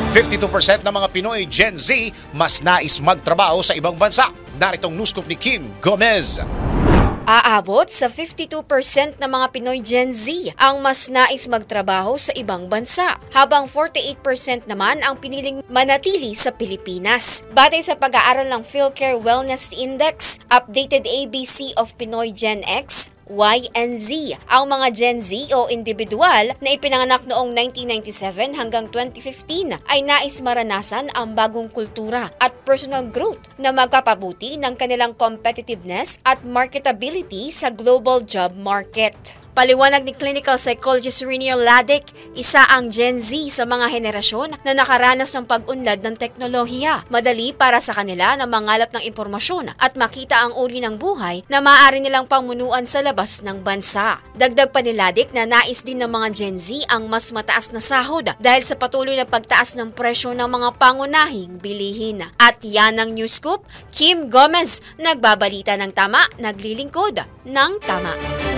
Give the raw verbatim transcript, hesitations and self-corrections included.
fifty-two percent ng mga Pinoy Gen Z mas nais magtrabaho sa ibang bansa. Naritong news scoop ni Kim Gomez. Aabot sa fifty-two percent ng mga Pinoy Gen Z ang mas nais magtrabaho sa ibang bansa, habang forty-eight percent naman ang piniling manatili sa Pilipinas. Batay sa pag-aaral ng PhilCare Wellness Index, updated A B C of Pinoy Gen X, Y and Z. Ang mga Gen Z o individual na ipinanganak noong nineteen ninety-seven hanggang twenty fifteen ay nais maranasan ang bagong kultura at personal growth na magpapabuti ng kanilang competitiveness at marketability sa global job market. Paliwanag ni clinical psychologist Renier Ladek, isa ang Gen Z sa mga henerasyon na nakaranas ng pag-unlad ng teknolohiya. Madali para sa kanila na mangalap ng impormasyon at makita ang uri ng buhay na maaari nilang pamunuan sa labas ng bansa. Dagdag pa ni Ladek na nais din ng mga Gen Z ang mas mataas na sahod dahil sa patuloy na pagtaas ng presyo ng mga pangunahing bilihin. At yan ang News Scoop, Kim Gomez, nagbabalita ng tama, naglilingkod ng tama.